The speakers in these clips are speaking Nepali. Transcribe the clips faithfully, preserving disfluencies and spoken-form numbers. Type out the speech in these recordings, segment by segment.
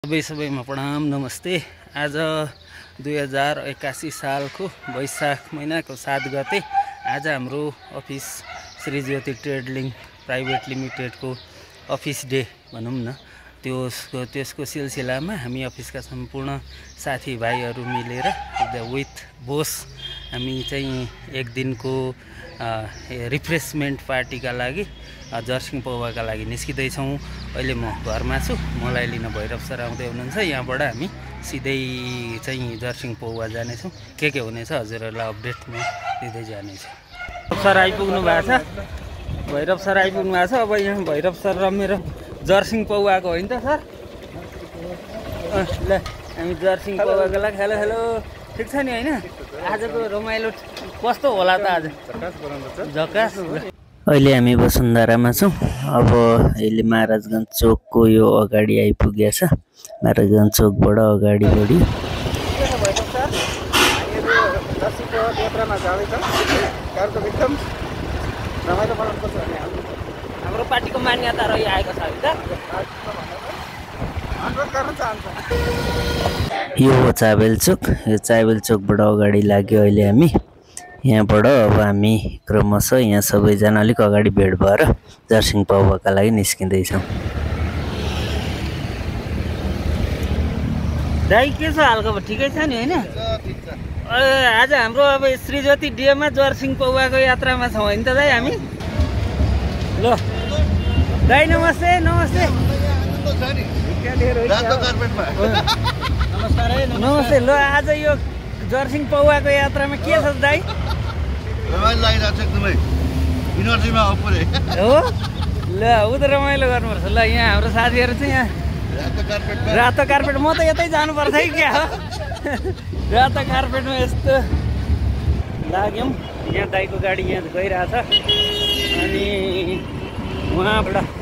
सबै सबैमा प्रणाम नमस्ते। आज दुई हजार एकासी सालको वैशाख महिनाको सात गते आज हाम्रो office Shri Jyoti trading private लिमिटेडको अफिस डे भनौँ न, त्यसको त्यसको सिलसिलामा हामी अफिसका सम्पूर्ण साथीभाइहरू मिलेर विथ बोस हामी चाहिँ एक दिनको रिफ्रेसमेन्ट पार्टीका लागि जर्सिङ पौवाका लागि निस्किँदैछौँ। अहिले म घरमा छु, मलाई लिन भैरव सर आउँदै हुनुहुन्छ। यहाँबाट हामी सिधै चाहिँ जर्सिङ पौवा जानेछौँ। के के हुनेछ हजुरहरूलाई अपडेट म दिँदै जानेछु। सर आइपुग्नु भएको छ, भैरव सर आइपुग्नु भएको छ। अब यहाँ भैरव सर र मेरो जर्सिङ पौवाको हो नि त सर? ल हामी जर्सिङ पौवाको लागि हेलो हेलो ठिक छ नि होइन? आजको रमाइलो कस्तो होला त आज? झकास। अहिले हामी वसुन्धरामा छौँ। अब अहिले महाराजगञ्ज चोकको यो अगाडि आइपुगेछ। महाराजगञ्ज चोकबाट अगाडि बढी हाम्रो पार्टीको मान्यता रहिआएको छ यो हो चाबेल चोक। यो चाबेल चोकबाट अगाडि लाग्यो अहिले हामी। यहाँबाट अब हामी क्रमशः यहाँ सबैजना अलिक अगाडि भेट भएर जर्सिङ पौवाका लागि निस्किँदैछौँ। दाइ के छ हालखबर? ठिकै छ नि होइन? आज हाम्रो अब श्री ज्योति डेमा जर्सिङ पौवाको यात्रामा छौँ होइन त दाइ हामी? ल दाइ नमस्ते नमस्ते नमस्ते। ल आज यो जर्सिङ पौवाको यात्रामा के छ दाइ? रमाइलो लागिरहेको छ एकदमै। इनर्जीमा हो पुरै हो। ल ऊ त रमाइलो गर्नुपर्छ। ल यहाँ हाम्रो साथीहरू चाहिँ यहाँ रातो कार्पेट रातो कार्पेट म त यतै जानुपर्छ है क्या हो? रातो कार्पेटमा यस्तो लाग्यौँ। यहाँ दाइको गाडी यहाँ गइरहेछ अनि उहाँबाट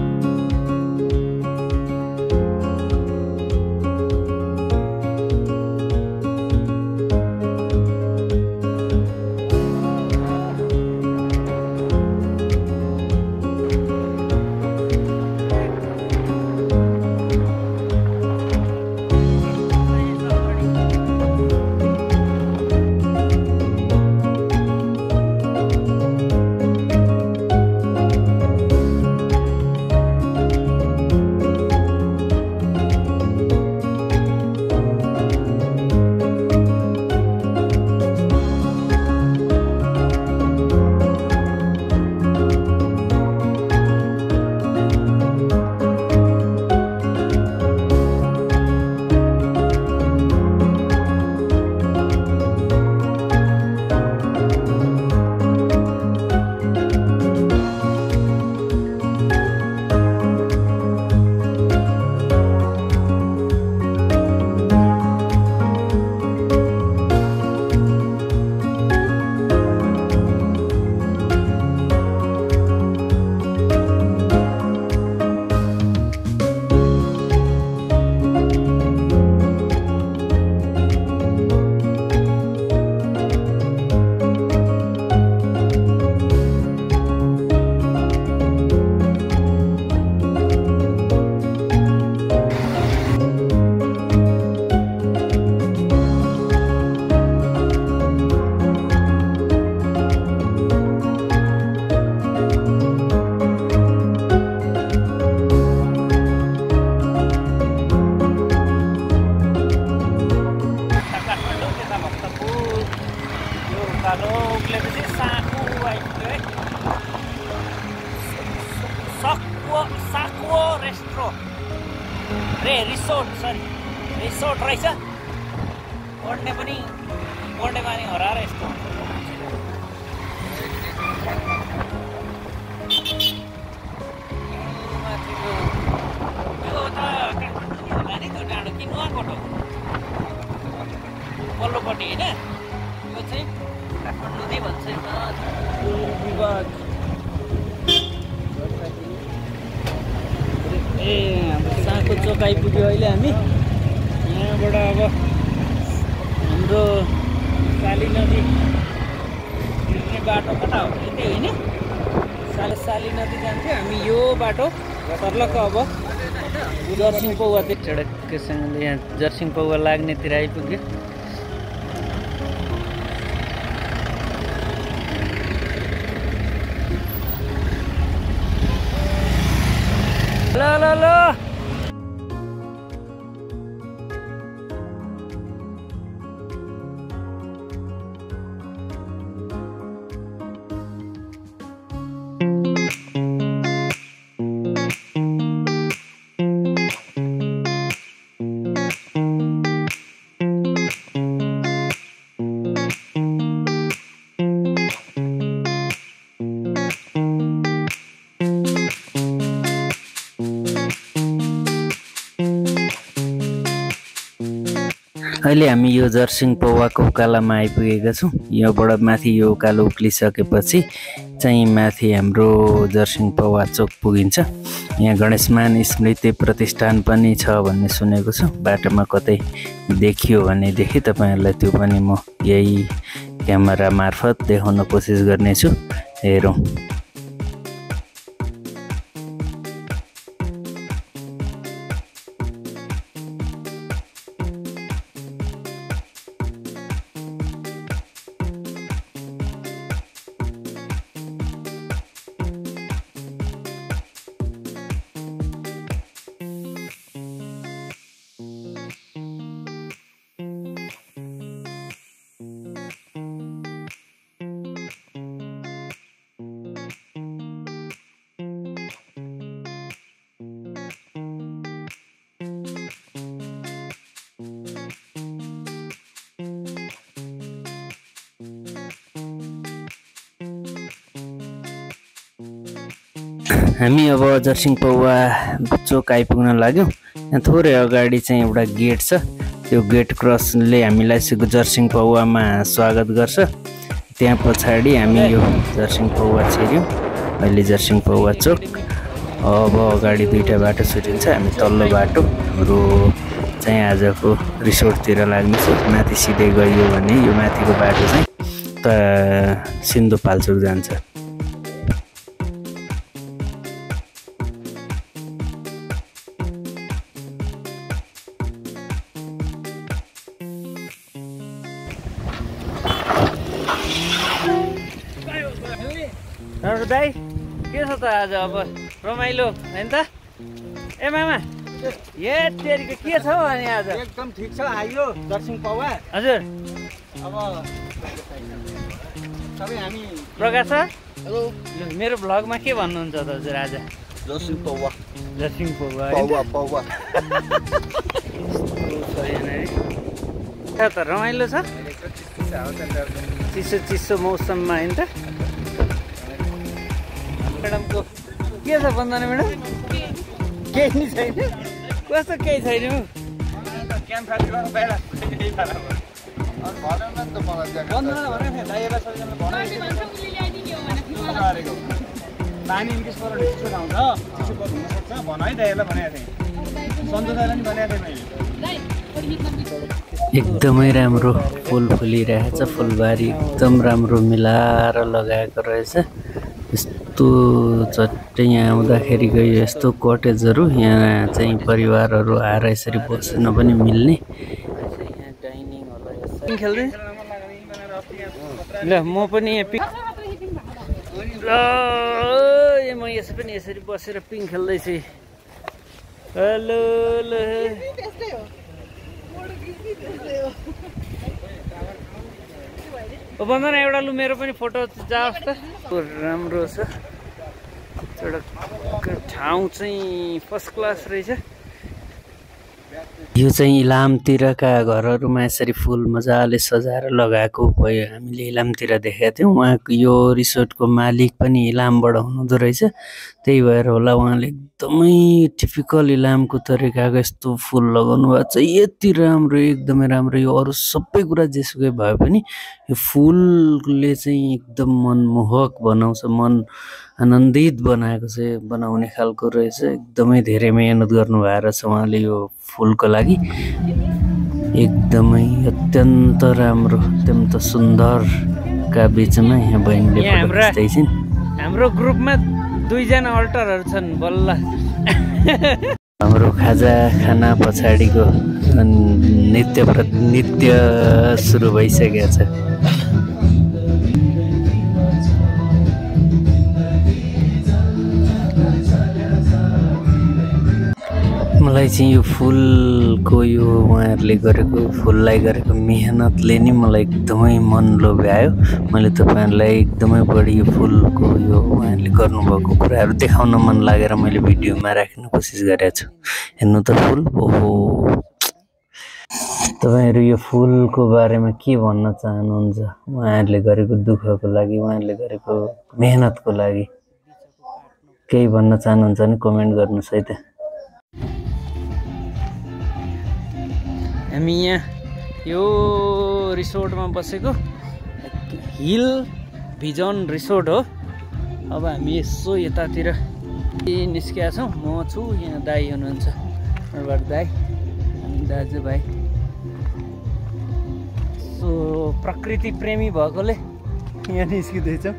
रिसोर्ट सरी रिसोर्ट रहेछ। पढ्ने पनि पढ्ने बानी हरा र यस्तो होला नि त्यो डाँडो कि नुवाकोट पल्लोपट्टि होइन? यो चाहिँ काठमाडौँ नै भन्छ विभाग। ए हाम्रो साँको चोक आइपुग्यो अहिले हामी। यहाँबाट अब हाम्रो काली नदी हिँड्ने बाटो कता हो? यतै होइन? साले साली नदी जान्थ्यो हामी यो बाटो सर्लक्क अब जर्सिङ पौवातिर सडकसँगले यहाँ जर्सिङ पौवा लाग्नेतिर आइपुग्यो। ल ल ल अहिले हामी यो जर्सिङ पौवाको उकालोमा आइपुगेका छौँ। यहाँबाट माथि यो उकालो उक्लिसकेपछि चाहिँ माथि हाम्रो जर्सिङ पौवा चोक पुगिन्छ। यहाँ गणेशमान स्मृति प्रतिष्ठान पनि छ भन्ने सुनेको छु। बाटोमा कतै देखियो भनेदेखि तपाईँहरूलाई त्यो पनि म यही क्यामेरा मार्फत देखाउन कोसिस गर्नेछु। हेरौँ। हामी अब जर्सिङ पौवा चोक आइपुग्न लाग्यौँ। यहाँ थोरै अगाडि चाहिँ एउटा गेट छ। त्यो गेट क्रसले हामीलाई जर्सिङ पौवामा स्वागत गर्छ। त्यहाँ पछाडि हामी यो जर्सिङ पौवा छिर्यौँ। अहिले जर्सिङ पौवा चोक। अब अगाडि दुईवटा बाटो छुटिन्छ। हामी तल्लो बाटो हाम्रो चाहिँ आजको रिसोर्टतिर लाग्नेछ। माथि सिधै गयो भने यो माथिको बाटो चाहिँ त सिन्धुपाल्चोक जान्छ। दाइ के छ त आज अब रमाइलो होइन त? ए मामा ए तेरीको के छ अनि आज? एकदम ठिक छ। आइयो जर्सिङ पौवा। हजुर अब सबै हामी प्रकाश सर हेलो मेरो भ्लगमा के भन्नुहुन्छ त हजुर आज? जर्सिङ पौवा जर्सिङ पौवा पौवा पौवा त रमाइलो छ। चिसो चिसो मौसममा होइन त? म्याडमको के छ वन्दना म्याडम? केही नि छैन। कस्तो केही छैन? एकदमै राम्रो फुल फुलिरहेछ। फुलबारी एकदम राम्रो मिलाएर लगाएको रहेछ। यस्तो चट्टै यहाँ आउँदाखेरिको यस्तो कटेजहरू यहाँ चाहिँ परिवारहरू आएर यसरी बस्न पनि मिल्ने। खेल्दै ल म पनि यहाँ पिङ ल म यसो पनि यसरी बसेर पिङ खेल्दैछु। हेलो ल वन्दना एउटा लु मेरो पनि फोटो जाओस् त। राम्रो छ। एउटा ठाउँ चाहिँ फर्स्ट क्लास रहेछ। यो चाहिँ इलामतिरका घरहरूमा यसरी फुल मजाले सजाएर लगाएको भयो हामीले इलामतिर देखेका थियौँ। उहाँको यो रिसोर्टको मालिक पनि इलामबाट हुनुहुँदो रहेछ। त्यही भएर होला उहाँले एकदमै टिपिकल इलामको तरिकाको यस्तो फुल लगाउनु भएको छ। यति राम्रो एकदमै राम्रो। यो अरू सबै कुरा जेसुकै भए पनि यो फुलले चाहिँ एकदम मनमोहक बनाउँछ, मन आनन्दित बनाएको चाहिँ बनाउने खालको रहेछ। एकदमै धेरै मेहनत गर्नुभएको रहेछ उहाँले यो फुलको लागि। एकदमै अत्यन्त राम्रो, अत्यन्त सुन्दरका बिचमा यहाँ बहिनीले फोटो खिच्दै छिन्। हाम्रो ग्रुपमा दुईजना अल्टरहरू छन् बल्ल। हाम्रो खाजा खाना पछाडिको नृत्य नृत्य सुरु भइसकेको छ। मलाई चाहिँ यो फुलको यो उहाँहरूले गरेको फुललाई गरेको मेहनतले नि मलाई एकदमै मन लोभ्यायो। मैले तपाईँहरूलाई एकदमै बढी यो फुलको यो उहाँहरूले गर्नुभएको कुराहरू देखाउन मन लागेर मैले भिडियोमा राख्ने कोसिस गरेको छु। हेर्नु त फुल, ओहो। तपाईँहरू यो फुलको बारेमा के भन्न चाहनुहुन्छ? उहाँहरूले गरेको दुःखको लागि, उहाँहरूले गरेको मेहनतको लागि केही भन्न चाहनुहुन्छ भने कमेन्ट गर्नुहोस् है त। हामी यहाँ यो रिसोर्टमा बसेको हिल भिजन रिसोर्ट हो। अब हामी यसो यतातिर निस्किया छौँ। म छु, यहाँ दाई हुनुहुन्छ, उहाँबाट दाई अनि दाजुभाइ। सो प्रकृति प्रेमी भएकोले यहाँ निस्किँदैछौँ।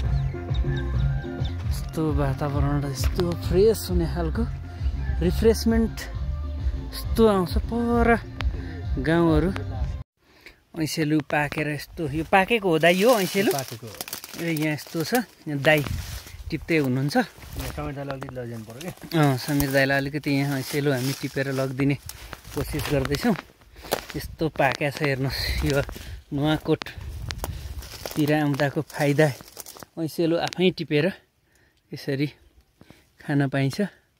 यस्तो वातावरण यस्तो फ्रेस हुने खालको रिफ्रेसमेन्ट यस्तो आउँछ पर गाउँहरू। ऐसेलु पाकेर यस्तो यो पाकेको हो दाइ, यो ऐसेलु पाकेको ए यहाँ यस्तो छ। यहाँ दाइ टिप्दै हुनुहुन्छ। समीर दाइलाई अलिकति लगिदिनु पर्यो क्या। अँ समीर दाइलाई अलिकति यहाँ ऐसेलु हामी टिपेर लगिदिने कोसिस गर्दैछौँ। यस्तो पाक्या छ हेर्नुहोस्। यो नुवाकोटतिर आउँदाको फाइदा ऐसेलु आफै टिपेर यसरी खान पाइन्छ।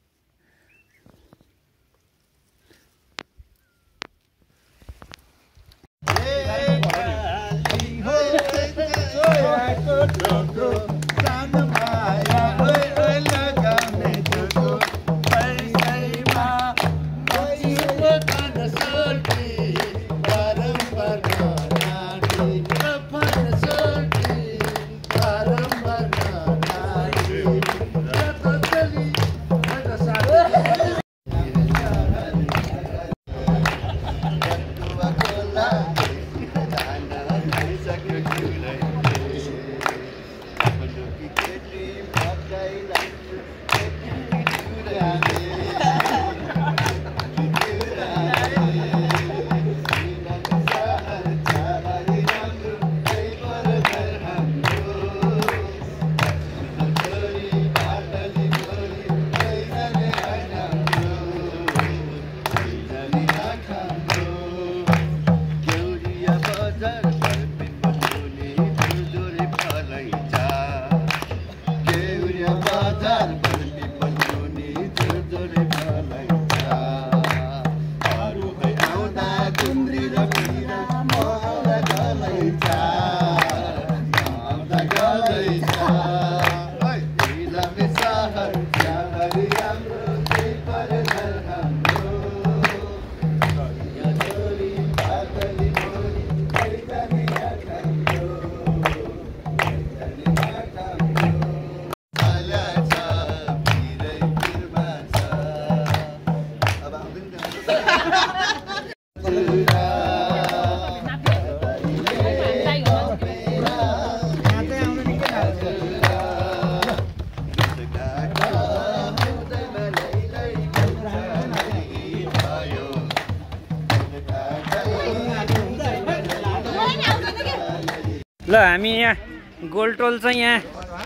ल हामी यहाँ गोलटोल चाहिँ यहाँ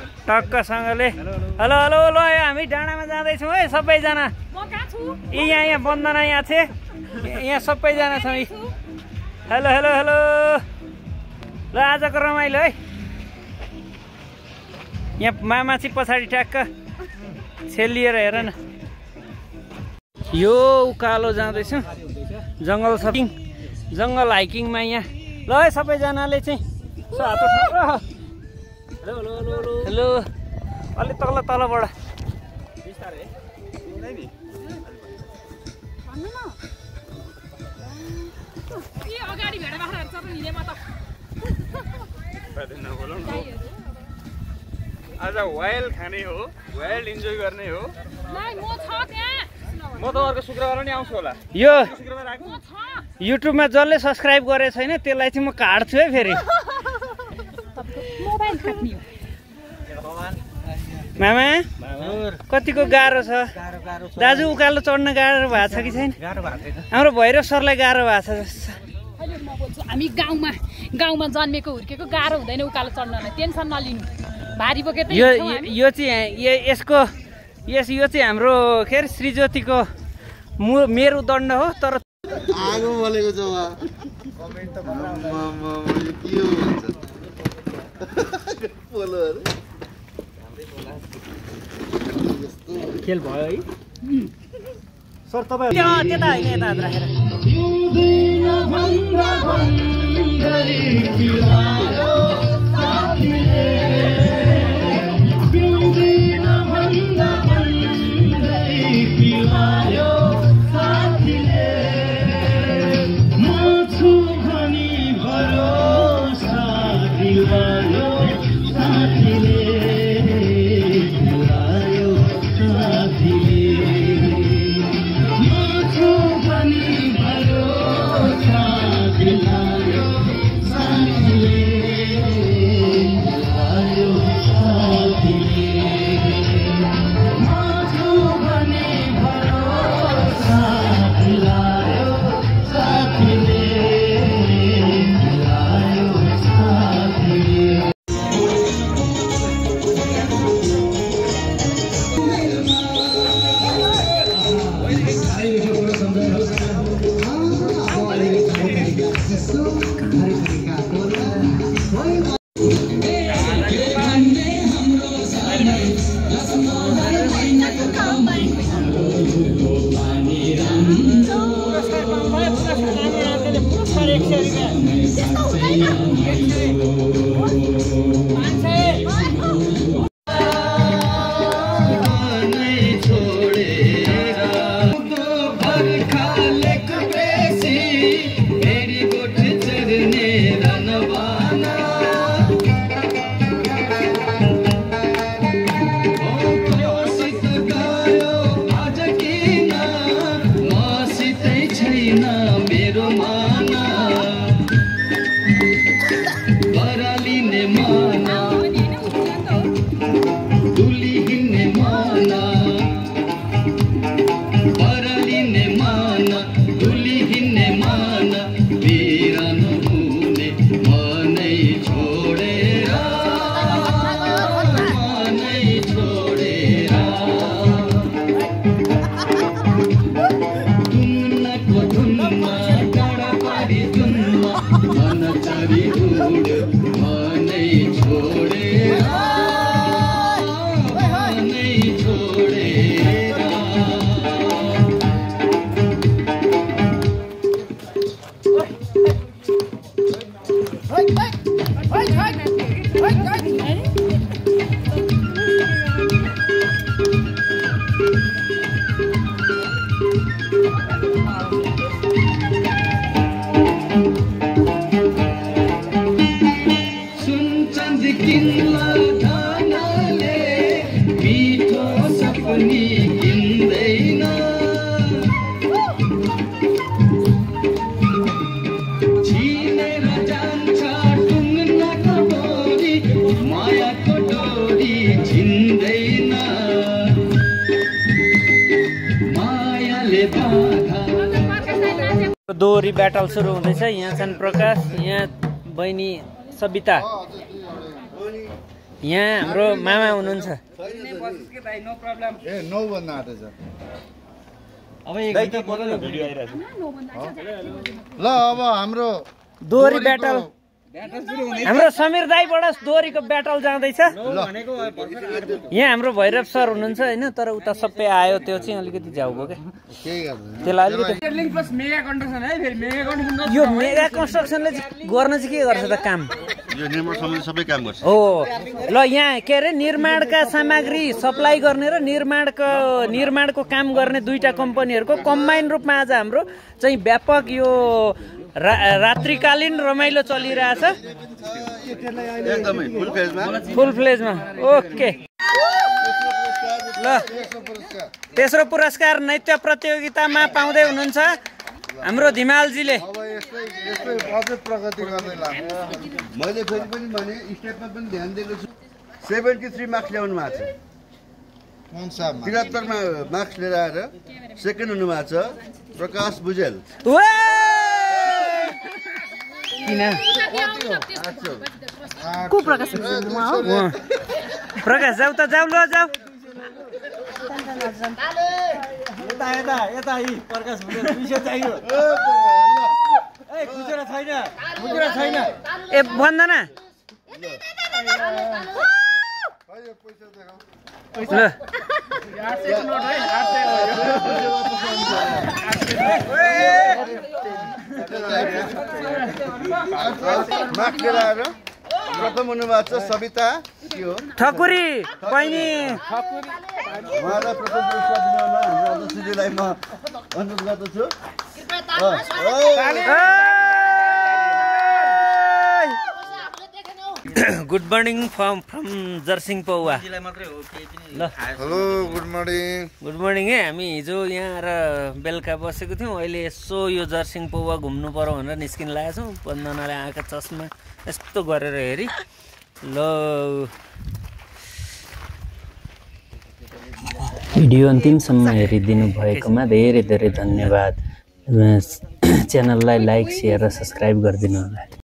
टक्कसँगले हेलो हेलो ल हामी डाँडामा जाँदैछौँ है सबैजना। यी यहाँ यहाँ बन्दना यहाँ छ, यहाँ सबैजना छौँ। हेलो हेलो हेलो ल आजको रमाइलो है। यहाँ मामा चाहिँ पछाडि ट्याक्क छेलिएर हेर न। यो उकालो जाँदैछौँ जङ्गल सपिङ जङ्गल हाइकिङमा यहाँ। ल है सबैजनाले चाहिँ हेलो हेलो हेलो हेलो अलि तल तलबाट आज वाइल खाने हो, वाइल इन्जोय गर्ने हो। म त अर्को शुक्रबार पनि आउँछु होला। यो युट्युबमा जसले सब्सक्राइब गरेको छैन त्यसलाई चाहिँ म काट्छु है फेरि। मामा कतिको गाह्रो छ दाजु उकालो चढ्न गाह्रो भएको छ कि छैन हाम्रो भैरव सरलाई गाह्रो भएको छ जस्तो अहिले म बोल्छु हामी गाउँमा गाउँमा जन्मेको हुर्केको गाह्रो हुँदैन उकालो चढ्नलाई टेन्सन नलिनु भारी बोकेर यो यो चाहिँ यसको यस यो चाहिँ हाम्रो के अरे श्रीज्योतिको मु मेरुदण्ड हो तर आगो बलेको छ वा कमेन्ट त के हो भन्छ बोलो अरे खेल भयो है सर तपाईँ त्यता होइन यता राखेर दोहोरी ब्याटल सुरु हुँदैछ यहाँ छन् प्रकाश यहाँ बहिनी सबिता यहाँ हाम्रो मामा हुनुहुन्छ ल अब हाम्रो दोहोरी ब्याटल हाम्रो समीर दाईबाट दोहोरीको ब्याटल जाँदैछ यहाँ हाम्रो भैरव सर हुनुहुन्छ होइन तर उता सबै आयो त्यो चाहिँ अलिकति झ्याउ भयो क्या त्यसलाई अलिकति यो मेगा कन्स्ट्रक्सनले गर्न चाहिँ के गर्छ त काम यो निर्माण सम्बन्धी सबै काम गर्छ हो ल यहाँ के अरे निर्माणका सामग्री सप्लाई गर्ने र निर्माणको निर्माणको काम गर्ने दुईटा कम्पनीहरूको कम्बाइन रूपमा आज हाम्रो चाहिँ व्यापक यो रा, रात्रिकालीन रमाइलो चलिरहेछ एकदमै फुल फेजमा फुल फ्लेजमा ओके ल तेस्रो पुरस्कार नृत्य प्रतियोगितामा पाउँदै हुनुहुन्छ हाम्रो धिमालजीले अब यस्तै यस्तै अझै प्रगति गर्दै लाग्छ मैले फेरि पनि भने स्टेपमा पनि ध्यान दिएको छु सेभेन्टी थ्री मार्क्स ल्याउनु भएको छ त्रिहत्तरमा मार्क्स लिएर आएर सेकेन्ड हुनुभएको छ प्रकाश भुजेल। किन को प्रकाश प्रकाश जाऊ त जाऊ ल जाऊ यता यता यता यी प्रकाश भुजेल दुई सय चाहियो। ए खुजुरा छैन खुजुरा छैन ए भन्दैन ल मार्क्स लिएर आएर प्रथम हुनुभएको छ सविता के हो ठकुरी बहिनी उहाँलाई प्रथम पुरस्कार दिनुहुन हाम्रो अध्यक्षजीलाई म अनुरोध गर्दछु। Good morning from from Jarsing Pauwa. ल hello good morning. Good morning है। हामी हिजो यहाँ र बेलुका बसेको थियौँ, अहिले यसो यो जर्सिङ पौवा घुम्नु पर्यो भनेर निस्किन लागेको छौँ। वन्दनाले आँखा चस्मा यस्तो गरेर हेरी ल भिडियो अन्तिमसम्म हेरिदिनु भएकोमा धेरै धेरै धन्यवाद। च्यानललाई लाइक सेयर र सब्सक्राइब गरिदिनु होला।